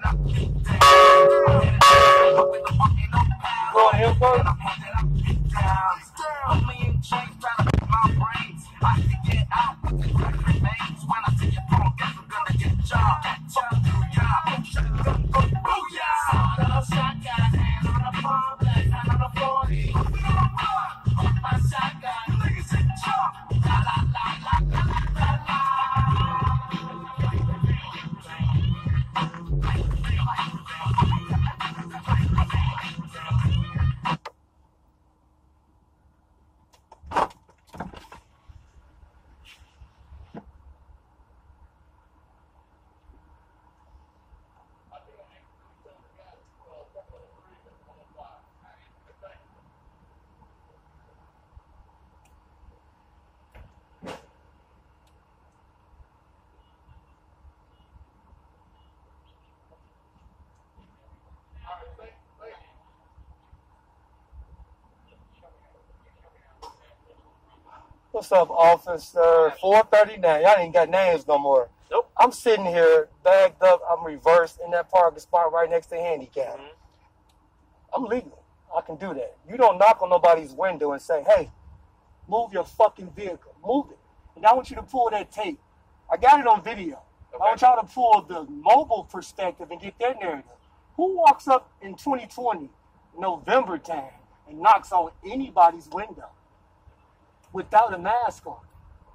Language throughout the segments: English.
Go on here first. What's up, officer? 439. Y'all ain't got names no more. Nope. I'm sitting here, bagged up. I'm reversed in that parking spot right next to handicap. I'm legal. I can do that. You don't knock on nobody's window and say, hey, move your fucking vehicle. Move it. And I want you to pull that tape. I got it on video. Okay. I want y'all to pull the mobile perspective and get their narrative. Who walks up in 2020, November time, and knocks on anybody's window without a mask on?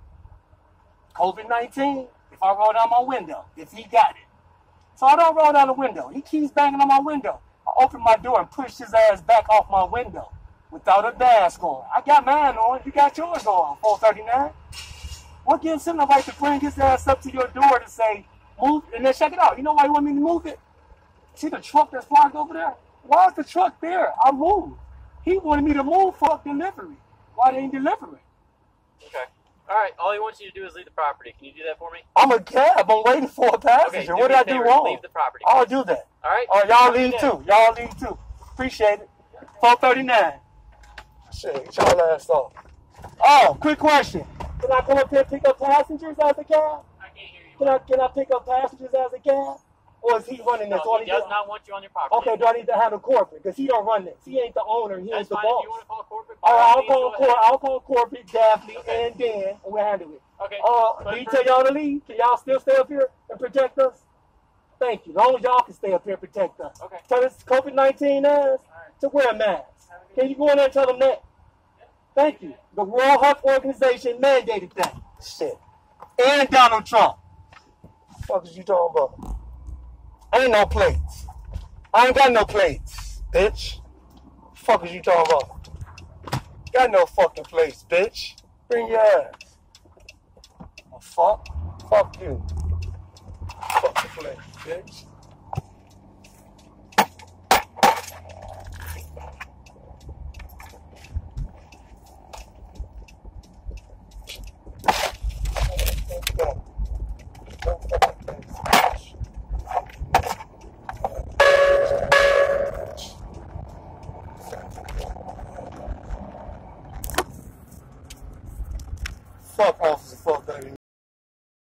COVID-19, if I roll down my window, if he got it. So I don't roll down the window. He keeps banging on my window. I open my door and push his ass back off my window without a mask on. I got mine on. You got yours on, 439. What gives him the right to bring his ass up to your door to say, move, and then check it out. You know why you want me to move it? See the truck that's parked over there? Why is the truck there? I moved. He wanted me to move for delivery. Why they ain't delivering? Okay. All right. All he wants you to do is leave the property. Can you do that for me? I'm a cab. I'm waiting for a passenger. Okay, what did I do wrong? Leave the property. I'll do that. All right. All right, y'all leave too. Y'all leave too. Appreciate it. 439. Shit, get y'all ass off. Oh, quick question. Can I come up here and pick up passengers as a cab? I can't hear you. Can I pick up passengers as a cab? Or is he running this? No, he does not want you on your property. Okay, do I need to handle corporate? Because he don't run this. He ain't the owner. He ain't the fine. boss. If you want to call corporate, all right, I'll call corporate, Daphne, and Dan, and we'll handle it. Okay. Did he tell y'all to leave? Can y'all still stay up here and protect us? Thank you. As long as y'all can stay up here and protect us. Okay. Tell us COVID-19 to wear a mask. Can you go in there and tell them that? Thank you. The World Health Organization mandated that. Shit. And Donald Trump. What the fuck is you talking about? Ain't no plates. I ain't got no plates, bitch. What the fuck is you talking about? Got no fucking plates, bitch. Bring your ass. Oh, fuck. Fuck you. Fuck the plates, bitch.